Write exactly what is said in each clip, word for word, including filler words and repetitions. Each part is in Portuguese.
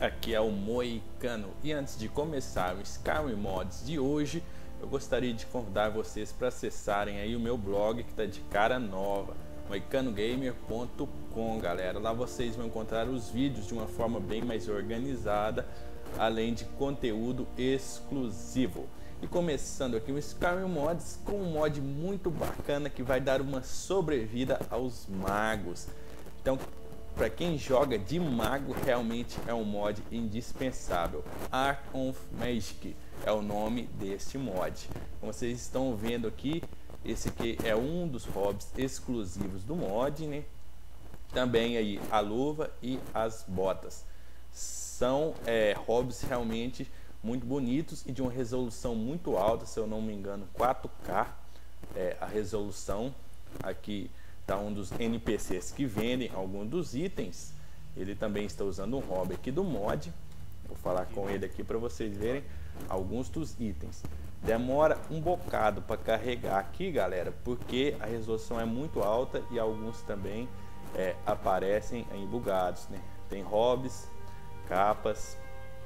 aqui é o Moicano e antes de começar o Skyrim Mods de hoje, eu gostaria de convidar vocês para acessarem aí o meu blog que está de cara nova, moicano gamer ponto com, galera. Lá vocês vão encontrar os vídeos de uma forma bem mais organizada, além de conteúdo exclusivo. E começando aqui o Skyrim Mods com um mod muito bacana que vai dar uma sobrevida aos magos. Então, para quem joga de mago, realmente é um mod indispensável. Art of Magic é o nome deste mod. Como vocês estão vendo aqui, esse aqui é um dos hobbies exclusivos do mod, né? Também aí a luva e as botas. São é, hobbies realmente muito bonitos e de uma resolução muito alta, se eu não me engano, quatro K. É, a resolução aqui tá um dos N P Cs que vendem alguns dos itens. Ele também está usando um hobby aqui do mod. Vou falar com ele aqui para vocês verem alguns dos itens. Demora um bocado para carregar aqui, galera, porque a resolução é muito alta e alguns também é, aparecem em bugados, né? Tem hobbies, capas,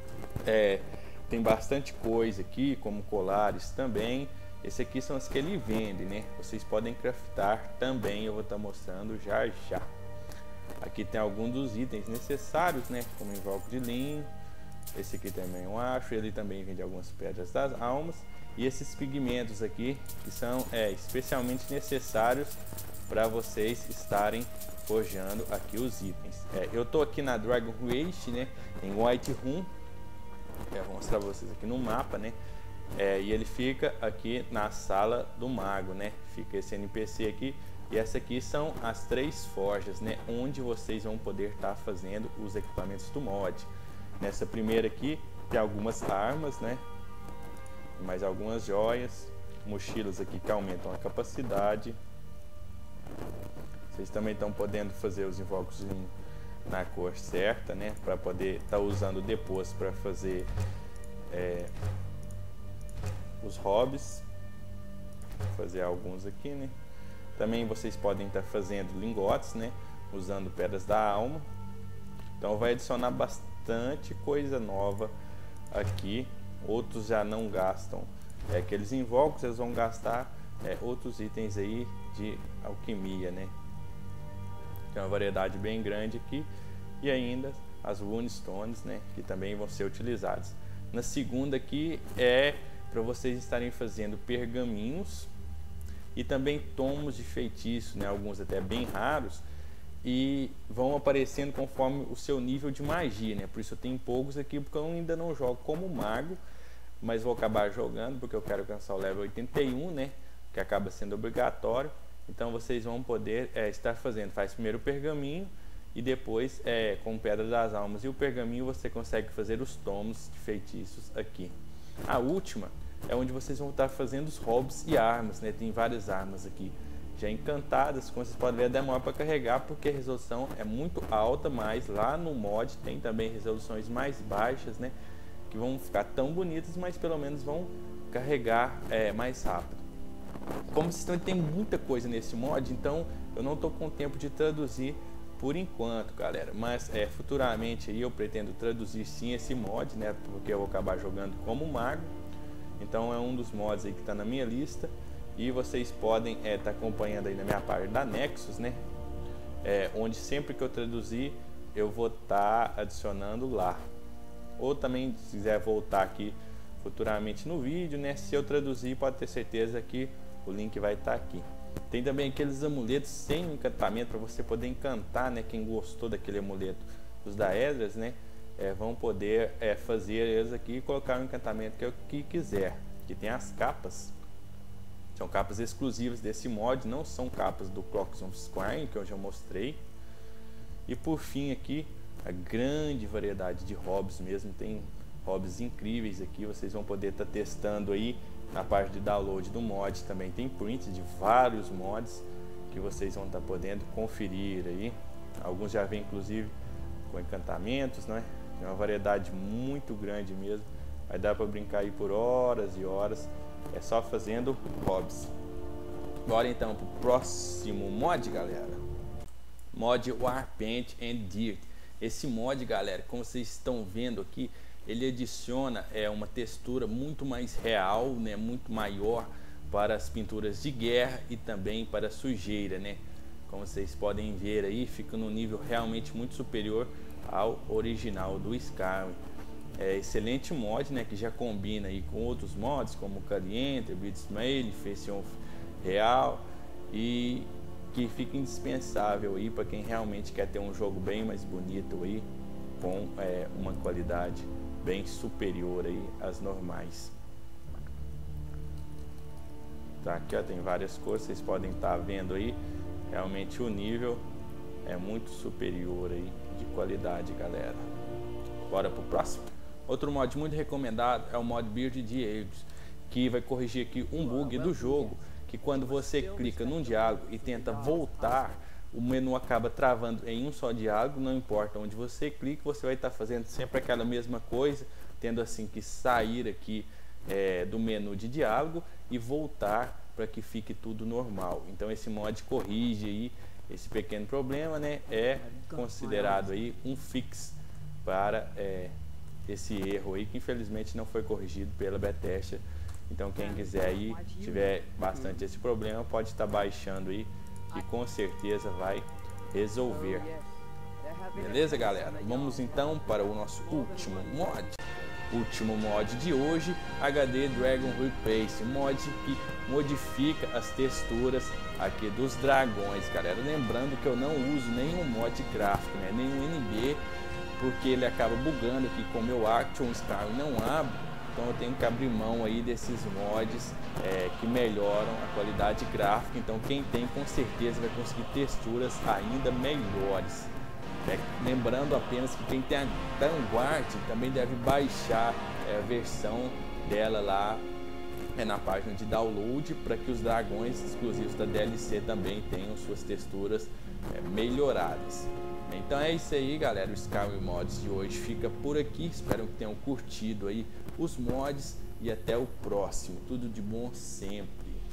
é, tem bastante coisa aqui, como colares também. Esse aqui são os que ele vende, né? Vocês podem craftar também, eu vou estar mostrando já já. Aqui tem alguns dos itens necessários, né? Como invoco de linho. Esse aqui também eu acho. Ele também vende algumas pedras das almas. E esses pigmentos aqui, que são é, especialmente necessários para vocês estarem forjando aqui os itens. É, eu tô aqui na Dragon Age, né? Em Whiterun. Eu vou mostrar para vocês aqui no mapa, né? É, e ele fica aqui na sala do mago, né? Fica esse N P C aqui. E essa aqui são as três forjas, né? Onde vocês vão poder estar tá fazendo os equipamentos do mod. Nessa primeira aqui tem algumas armas, né? Mais algumas joias, mochilas aqui que aumentam a capacidade. Vocês também estão podendo fazer os invocos em, na cor certa, né? Para poder estar tá usando depois para fazer é, os hobbies. Vou fazer alguns aqui, né? Também vocês podem estar fazendo lingotes, né? Usando pedras da alma. Então vai adicionar bastante coisa nova aqui. Outros já não gastam é, aqueles invocos, eles vão gastar é, outros itens aí de alquimia, né? Tem uma variedade bem grande aqui. E ainda as runestones, né? Que também vão ser utilizadas. Na segunda aqui é para vocês estarem fazendo pergaminhos e também tomos de feitiço, né? Alguns até bem raros, e vão aparecendo conforme o seu nível de magia, né? Por isso eu tenho poucos aqui, porque eu ainda não jogo como mago, mas vou acabar jogando porque eu quero alcançar o level oitenta e um, né? Que acaba sendo obrigatório. Então vocês vão poder é, estar fazendo, faz primeiro o pergaminho e depois é, com pedra das almas e o pergaminho você consegue fazer os tomos de feitiços aqui. A última é onde vocês vão estar fazendo os hobbies e armas, né? Tem várias armas aqui já encantadas, como vocês podem ver, demora para carregar porque a resolução é muito alta, mas lá no mod tem também resoluções mais baixas, né? Que vão ficar tão bonitas, mas pelo menos vão carregar é, mais rápido. Como vocês estão, tem muita coisa nesse mod, então eu não estou com tempo de traduzir por enquanto, galera, mas é, futuramente aí eu pretendo traduzir sim esse mod, né? Porque eu vou acabar jogando como mago. Então é um dos mods aí que está na minha lista. E vocês podem estar é, tá acompanhando aí na minha página da Nexus, né? É, onde sempre que eu traduzir eu vou estar tá adicionando lá. Ou também se quiser voltar aqui futuramente no vídeo, né? Se eu traduzir, pode ter certeza que o link vai estar tá aqui. Tem também aqueles amuletos sem encantamento para você poder encantar, né? Quem gostou daquele amuleto dos Daedras, né? É, vão poder é, fazer eles aqui e colocar o encantamento que é o que quiser. Aqui tem as capas. São capas exclusivas desse mod, não são capas do Clocks of Skyrim, que eu já mostrei. E por fim aqui, a grande variedade de hobbies mesmo, tem hobbies incríveis aqui, vocês vão poder estar tá testando aí na parte de download do mod, também tem prints de vários mods que vocês vão estar tá podendo conferir aí. Alguns já vêm inclusive com encantamentos, né? Tem uma variedade muito grande mesmo, vai dar para brincar aí por horas e horas. É só fazendo hobbies. Bora então pro próximo mod, galera. Mod Warpaint and Dirt. Esse mod, galera, como vocês estão vendo aqui, ele adiciona é, uma textura muito mais real, né, muito maior para as pinturas de guerra e também para a sujeira, né? Como vocês podem ver aí, fica no nível realmente muito superior ao original do Skyrim. É excelente mod, né, que já combina aí com outros mods como Caliente, Blitzmail, Face of Real, e que fica indispensável aí para quem realmente quer ter um jogo bem mais bonito aí, com é, uma qualidade bem superior aí às normais. Tá, aqui ó, tem várias cores, vocês podem estar tá vendo aí, realmente o nível é muito superior aí de qualidade, galera. Bora pro próximo. Outro mod muito recomendado é o mod Build Diálogos, que vai corrigir aqui um bug do jogo, que quando você clica num diálogo e tenta voltar, o menu acaba travando em um só diálogo. Não importa onde você clica, você vai estar fazendo sempre aquela mesma coisa, tendo assim que sair aqui é, do menu de diálogo e voltar para que fique tudo normal. Então esse mod corrige aí esse pequeno problema, né? É considerado aí um fix para é, esse erro aí, que infelizmente não foi corrigido pela Bethesda. Então quem quiser aí, tiver bastante esse problema, pode estar baixando aí, que com certeza vai resolver. Beleza, galera? Vamos então para o nosso último mod. Último mod de hoje, H D Dragon Replace, mod que modifica as texturas aqui dos dragões, galera. Lembrando que eu não uso nenhum mod gráfico, né? Nenhum N B, porque ele acaba bugando aqui com o meu Action Skyrim não abre. Então eu tenho que abrir mão aí desses mods é, que melhoram a qualidade gráfica. Então quem tem com certeza vai conseguir texturas ainda melhores. É, lembrando apenas que quem tem a Vanguard também deve baixar é, a versão dela lá é, na página de download, para que os dragões exclusivos da D L C também tenham suas texturas é, melhoradas. Então é isso aí, galera. O Skyrim Mods de hoje fica por aqui. Espero que tenham curtido aí os mods e até o próximo. Tudo de bom sempre.